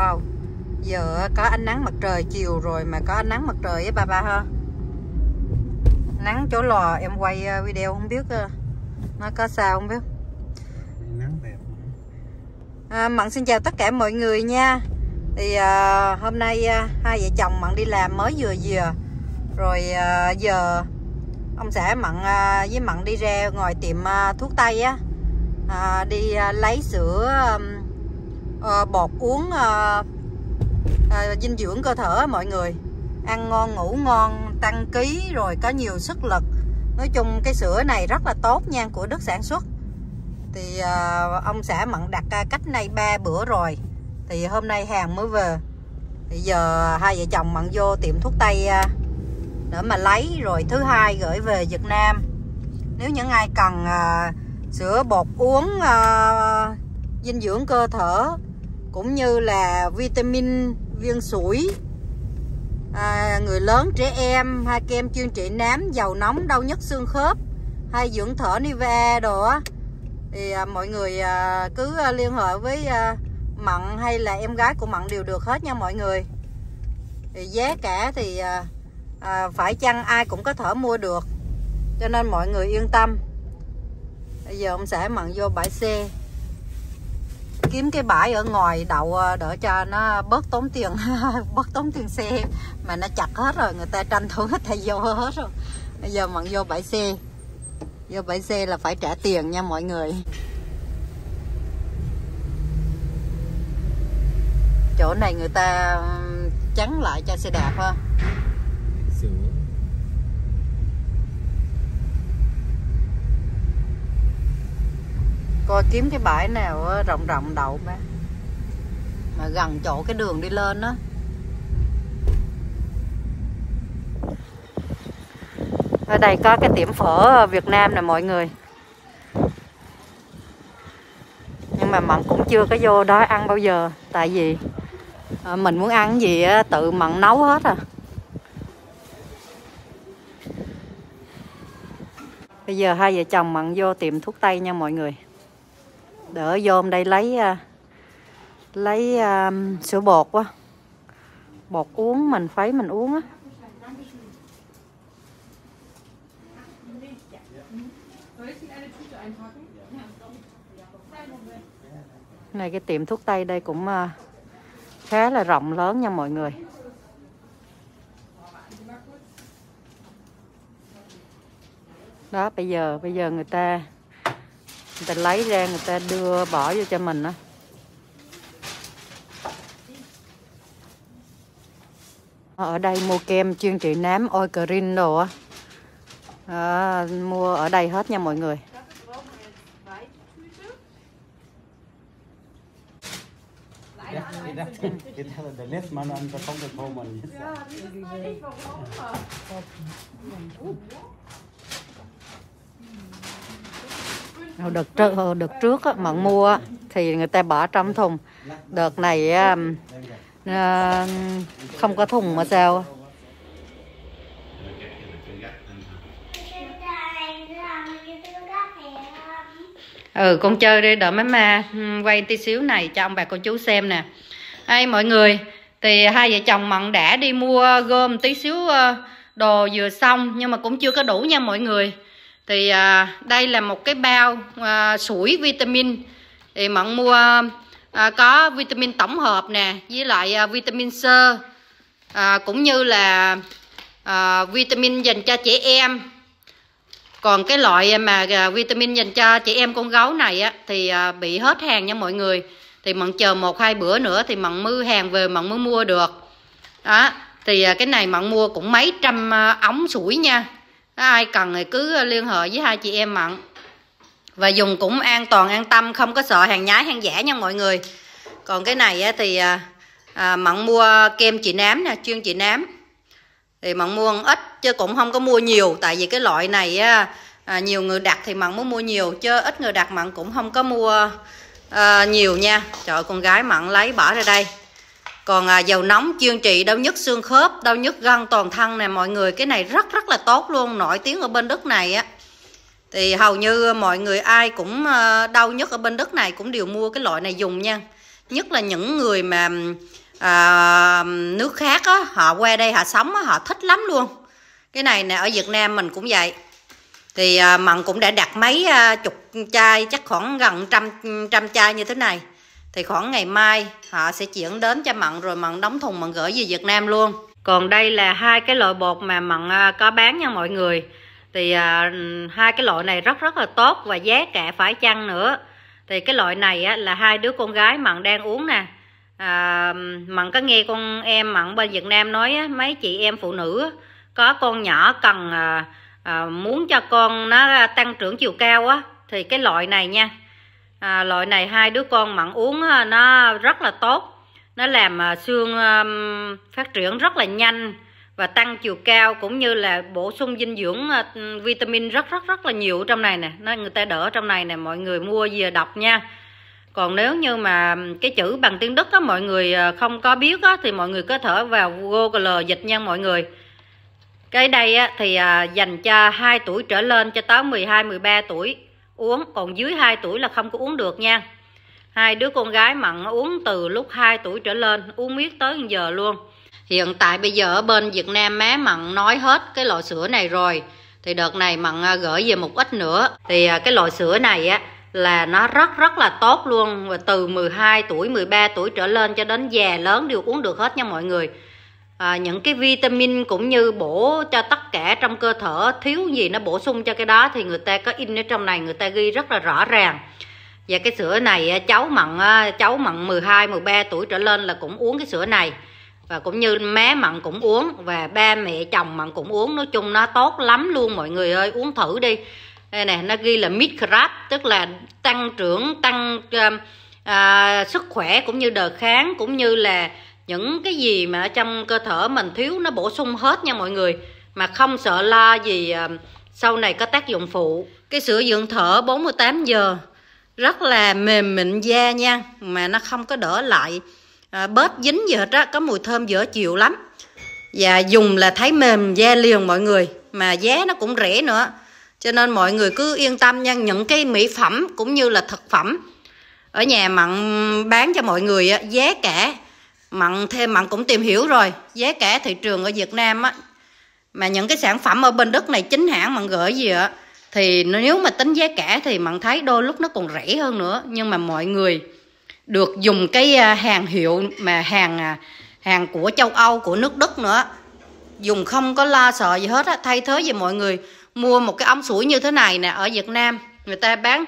Wow, giờ có ánh nắng mặt trời chiều rồi mà có ánh nắng mặt trời với ba ha. Nắng chỗ lò em quay video không biết nó có sao không biết. Nắng đẹp. Mận xin chào tất cả mọi người nha. Thì hôm nay hai vợ chồng Mận đi làm mới vừa rồi giờ ông xã Mận với Mận đi ra ngoài tiệm thuốc tây á, đi lấy sữa bột uống dinh dưỡng cơ thể mọi người, ăn ngon ngủ ngon tăng ký rồi có nhiều sức lực. Nói chung cái sữa này rất là tốt nha, của Đức sản xuất. Thì ông xã Mận đặt cách nay 3 bữa rồi, thì hôm nay hàng mới về. Thì giờ hai vợ chồng Mận vô tiệm thuốc tây để mà lấy, rồi thứ hai gửi về Việt Nam. Nếu những ai cần sữa bột uống dinh dưỡng cơ thể cũng như là vitamin, viên sủi, người lớn trẻ em, hay kem chuyên trị nám, dầu nóng, đau nhức xương khớp, hay dưỡng thở Nivea đồ á, thì mọi người cứ liên hệ với Mận hay là em gái của Mận đều được hết nha mọi người. Thì giá cả thì phải chăng ai cũng có thể mua được, cho nên mọi người yên tâm. Bây giờ ông xã Mận vô bãi xe, kiếm cái bãi ở ngoài đậu đỡ cho nó bớt tốn tiền bớt tốn tiền xe, mà nó chặt hết rồi, người ta tranh thủ người ta vô hết rồi. Bây giờ Mận vô bãi xe, vô bãi xe là phải trả tiền nha mọi người. Chỗ này người ta chắn lại cho xe đạp ha. Coi kiếm cái bãi nào rộng rộng đậu mà gần chỗ cái đường đi lên đó. Ở đây có cái tiệm phở Việt Nam nè mọi người, nhưng mà Mận cũng chưa có vô đó ăn bao giờ, tại vì mình muốn ăn gì tự Mận nấu hết à. Bây giờ hai vợ chồng Mận vô tiệm thuốc tây nha mọi người, đỡ vô đây lấy sữa bột á, bột uống mình phấy mình uống á. Này cái tiệm thuốc tây đây cũng khá là rộng lớn nha mọi người. Đó, bây giờ người ta lấy ra, người ta đưa bỏ vô cho mình á. Ở đây mua kem chuyên trị nám Oikrin đồ á, mua ở đây hết nha mọi người. Đợt trước á, Mận mua thì người ta bỏ trong thùng. Đợt này không có thùng mà sao. Con chơi đi, đợi mấy ma quay tí xíu này cho ông bà cô chú xem nè. Đây mọi người, thì hai vợ chồng Mận đã đi mua gom tí xíu đồ vừa xong, nhưng mà cũng chưa có đủ nha mọi người. Thì đây là một cái bao sủi vitamin. Thì Mận mua có vitamin tổng hợp nè, với lại vitamin C, cũng như là vitamin dành cho trẻ em. Còn cái loại mà vitamin dành cho trẻ em con gấu này á, thì bị hết hàng nha mọi người. Thì Mận chờ 1-2 bữa nữa thì Mận mới hàng về, Mận mới mua được. Đó, thì cái này Mận mua cũng mấy trăm ống sủi nha. Đó, ai cần thì cứ liên hệ với hai chị em Mận. Và dùng cũng an toàn an tâm, không có sợ hàng nhái hàng giả nha mọi người. Còn cái này á, thì Mận mua kem trị nám nè, chuyên trị nám. Thì Mận mua ít chứ cũng không có mua nhiều, tại vì cái loại này á, nhiều người đặt thì Mận mới mua nhiều, chứ ít người đặt Mận cũng không có mua nhiều nha. Trời ơi, con gái Mận lấy bỏ ra đây. Còn dầu nóng chuyên trị đau nhức xương khớp, đau nhức gân toàn thân nè mọi người. Cái này rất là tốt luôn, nổi tiếng ở bên Đức này á. Thì hầu như mọi người ai cũng đau nhức ở bên Đức này cũng đều mua cái loại này dùng nha. nhất là những người mà nước khác á, họ qua đây họ sống á, họ thích lắm luôn. Cái này nè, ở Việt Nam mình cũng vậy. Thì Mận cũng đã đặt mấy chục chai, chắc khoảng gần trăm chai như thế này. Thì khoảng ngày mai họ sẽ chuyển đến cho Mận, rồi Mận đóng thùng Mận gửi về Việt Nam luôn. Còn đây là hai cái loại bột mà Mận có bán nha mọi người. Thì hai cái loại này rất là tốt và giá cả phải chăng nữa. Thì cái loại này á, là hai đứa con gái Mận đang uống nè. Mận có nghe con em Mận bên Việt Nam nói á, mấy chị em phụ nữ á, có con nhỏ cần muốn cho con nó tăng trưởng chiều cao á, thì cái loại này nha, loại này hai đứa con Mận uống á, nó rất là tốt. Nó làm xương phát triển rất là nhanh và tăng chiều cao, cũng như là bổ sung dinh dưỡng vitamin rất là nhiều trong này nè. Nó người ta đỡ trong này nè, mọi người mua về đọc nha. Còn nếu như mà cái chữ bằng tiếng Đức á, mọi người không có biết á, thì mọi người có thể vào Google dịch nha mọi người. Cái đây á, thì dành cho 2 tuổi trở lên cho tới 12-13 tuổi uống. Còn dưới 2 tuổi là không có uống được nha. Hai đứa con gái Mận uống từ lúc 2 tuổi trở lên, uống miết tới giờ luôn. Hiện tại bây giờ ở bên Việt Nam má Mận nói hết cái loại sữa này rồi. Thì đợt này Mận gửi về một ít nữa. Thì cái loại sữa này á, là nó rất là tốt luôn. Và từ 12 tuổi, 13 tuổi trở lên cho đến già lớn đều uống được hết nha mọi người. Những cái vitamin cũng như bổ cho tất cả trong cơ thể, thiếu gì nó bổ sung cho cái đó, thì người ta có in ở trong này, người ta ghi rất là rõ ràng. Và cái sữa này cháu Mận 12-13 tuổi trở lên là cũng uống cái sữa này. Và cũng như má Mận cũng uống, và ba mẹ chồng Mận cũng uống. Nói chung nó tốt lắm luôn mọi người ơi, uống thử đi. Đây nè, nó ghi là Midcrab, tức là tăng trưởng, tăng sức khỏe cũng như đề kháng, cũng như là những cái gì mà ở trong cơ thể mình thiếu nó bổ sung hết nha mọi người. Mà không sợ lo gì sau này có tác dụng phụ. Cái sữa dưỡng thở 48 giờ rất là mềm mịn da nha, mà nó không có đỡ lại bớt dính gì hết á, có mùi thơm dở chịu lắm. Và dùng là thấy mềm da liền mọi người, mà giá nó cũng rẻ nữa. Cho nên mọi người cứ yên tâm nha, những cái mỹ phẩm cũng như là thực phẩm ở nhà Mận bán cho mọi người á, giá cả Mận cũng tìm hiểu rồi, giá cả thị trường ở Việt Nam á, mà những cái sản phẩm ở bên Đức này chính hãng Mận gửi gì á, thì nếu mà tính giá cả thì Mận thấy đôi lúc nó còn rẻ hơn nữa. Nhưng mà mọi người được dùng cái hàng hiệu mà hàng của châu Âu, của nước Đức nữa, dùng không có lo sợ gì hết á. Thay thế vì mọi người mua một cái ống sủi như thế này nè, ở Việt Nam người ta bán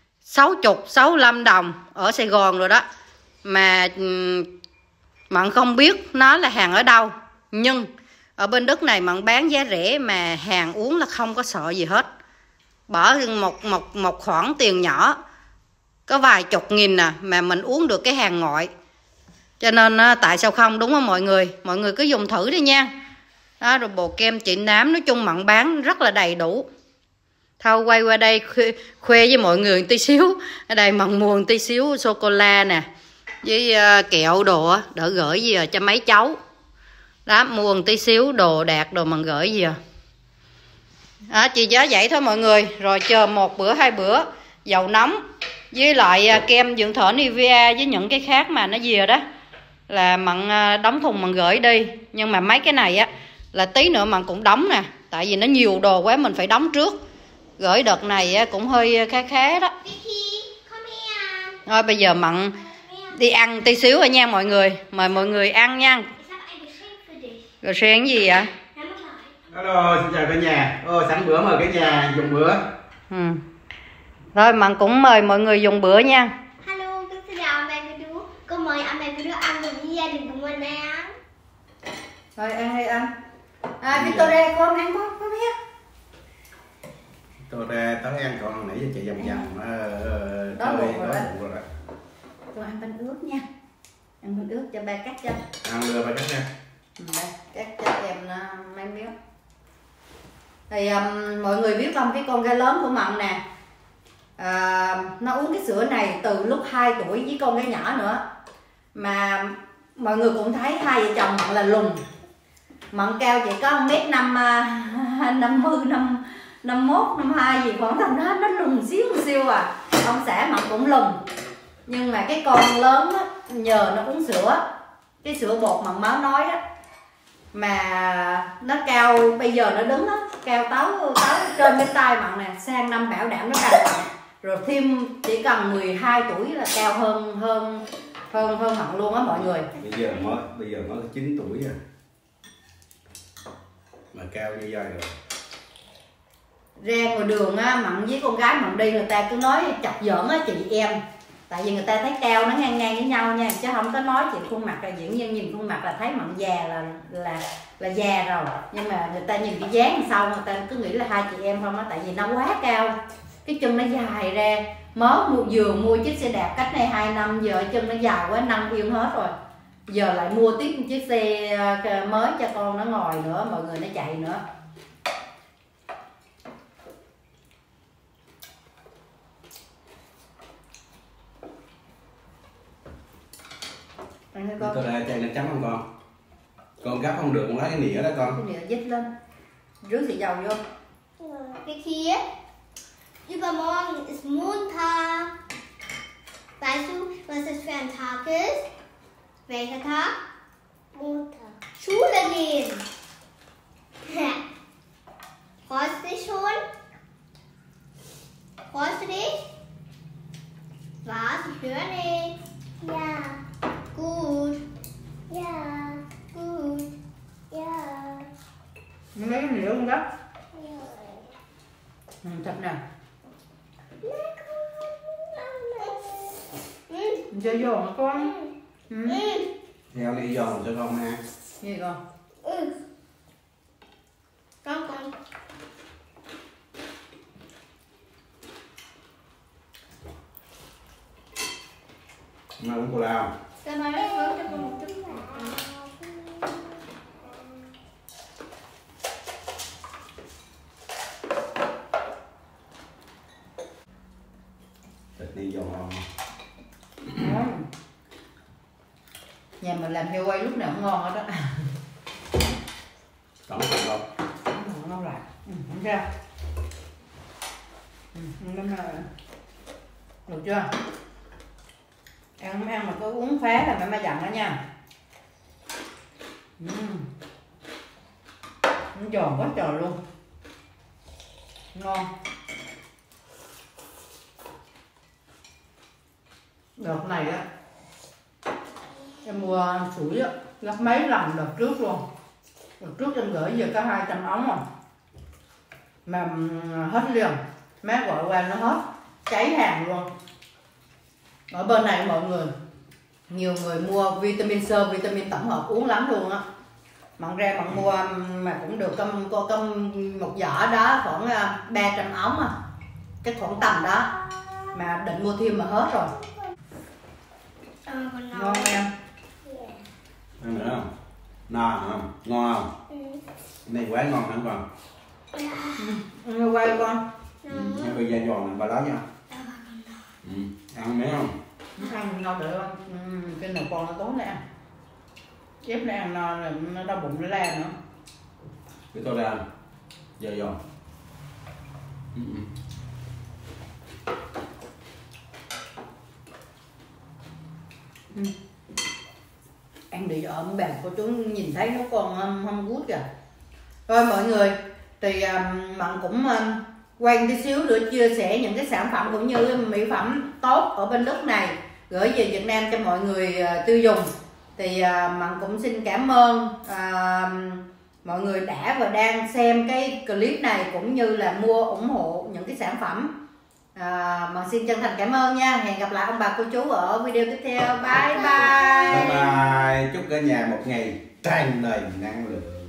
60-65 đồng ở Sài Gòn rồi đó, mà Mận không biết nó là hàng ở đâu. Nhưng ở bên Đức này Mận bán giá rẻ, mà hàng uống là không có sợ gì hết. Bỏ một khoản tiền nhỏ có vài chục nghìn à, mà mình uống được cái hàng ngoại. Cho nên tại sao không, đúng không mọi người? Mọi người cứ dùng thử đi nha. Đó, rồi bột kem trị nám, nói chung Mận bán rất là đầy đủ. Thôi quay qua đây khoe với mọi người một tí xíu. Ở đây Mận mua một tí xíu sô-cô-la nè, với kẹo đồ đỡ gửi gì cho mấy cháu. Đó, mua một tí xíu đồ đạc đồ Mận gửi gì chỉ giá vậy thôi mọi người. Rồi chờ 1 bữa 2 bữa dầu nóng với lại kem dưỡng thở Nivea với những cái khác mà nó về đó là Mận đóng thùng Mận gửi đi. Nhưng mà mấy cái này á là tí nữa Mận cũng đóng nè, tại vì nó nhiều đồ quá mình phải đóng trước. Gửi đợt này cũng hơi khá đó. Thôi bây giờ Mận đi ăn tí xíu rồi nha mọi người. Mời mọi người ăn nha. Rồi xem gì vậy? Hello, xin chào cả nhà. Sẵn bữa mời cả nhà dùng bữa. Rồi Mận cũng mời mọi người dùng bữa nha. Hello, xin chào mẹ cô chú. Con mời anh mẹ cô chú ăn cùng với gia đình của mình nè. Rồi ăn đi anh. Victoria con ăn con biết. Victoria tới ăn con hồi nãy giờ chạy vòng vòng. Đó rồi. Con ăn bánh ướt nha. Ăn bánh ướt cho ba cắt cho. Ăn đưa ba cắt nha. Cắt cho kèm mấy miếng. Thì mọi người biết không, cái con gái lớn của Mận nè, nó uống cái sữa này từ lúc 2 tuổi với con gái nhỏ nữa. Mà mọi người cũng thấy hai vợ chồng Mận là lùn. Mận cao chỉ có 1m50, 51, 52 gì khoảng tầm đó, nó lùn xíu à. Ông xã Mận cũng lùn. Nhưng mà cái con lớn á, nhờ nó uống sữa, cái sữa bột mặn máu nói đó, mà nó cao, bây giờ nó đứng đó cao táo trên cái tay Mận nè, sang năm bảo đảm nó cao Mận, rồi thêm chỉ cần 12 tuổi là cao hơn Mận luôn á mọi người. Bây giờ mới 9 tuổi rồi mà cao như vậy rồi. Ra ngoài đường á, Mận với con gái Mận đi, người ta cứ nói chọc giỡn á chị em, tại vì người ta thấy cao nó ngang ngang với nhau nha, chứ không có nói chuyện khuôn mặt là diễn viên nhìn khuôn mặt là thấy Mận già là già rồi, nhưng mà người ta nhìn cái dáng sau người ta cứ nghĩ là hai chị em không á, tại vì nó quá cao, cái chân nó dài ra, vừa mua chiếc xe đạp cách này 2 năm, giờ chân nó dài quá nâng yêu hết rồi, giờ lại mua tiếp một chiếc xe mới cho con nó ngồi nữa, mọi người nó chạy nữa. Ăn con. Tôi đây chai nước chấm không con gấp không được con lấy cái nĩa đó con. Cái nĩa dít lên, rưới xì dầu vô. Cái kia übermorgen ist Montag. Weißt du, was das für ein Tag ist? Welcher Tag? Montag. Schule gehen. Freust du dich schon? Freust du dich? Was? Ich höre nicht. Ja. Gut. Ja. Gut. Ja. Nó lấy cái nĩa luôn đó. Thật nè. Chơi vô hả con? Theo đi giòn cho con ha. Gì con? Con. Mà uống cola không? Cho nó lấy cho con một chút. Thịt đi giòn không? Nhà mình làm heo quay lúc nào cũng ngon hết đó. Còn thịt không? Ngon lại. Không ra. Được chưa? Ăn mà có uống phá là mẹ dặn đó nha. Nó giòn quá trời luôn. Ngon. Đợt này á em mua sủi á gấp mấy lần đợt trước luôn. Đợt trước em gửi về có 200 ống rồi mà hết liền, má gọi qua nó hết, cháy hàng luôn. Ở bên này mọi người, nhiều người mua vitamin C, vitamin tổng hợp uống lắm luôn á. Mận ra Mận mua mà cũng được một giỏ đó khoảng 300 ống à, cái khoảng tầm đó, mà định mua thêm mà hết rồi. Ngon em. Ăn nữa không? No không? Ngon không? Này quá ngon hả con? Ăn quay con. Ăn bây giờ giòn này bà đó nha. Ăn mấy không? Ăn ngon được không? Cái nào con nó tốn này ăn. Chép này ăn no rồi nó đau bụng nó la nữa. Cái tôi ra giờ giòn. Ăn đi ở bàn cô chú nhìn thấy nó còn không gút kìa. Rồi mọi người, thì Mận cũng quay tí xíu nữa chia sẻ những cái sản phẩm cũng như mỹ phẩm tốt ở bên Đức này gửi về Việt Nam cho mọi người tiêu dùng. Thì Mận cũng xin cảm ơn mọi người đã và đang xem cái clip này cũng như là mua ủng hộ những cái sản phẩm. Mận xin chân thành cảm ơn nha. Hẹn gặp lại ông bà cô chú ở video tiếp theo. Bye bye. Bye bye. Chúc cả nhà một ngày tràn đầy năng lượng.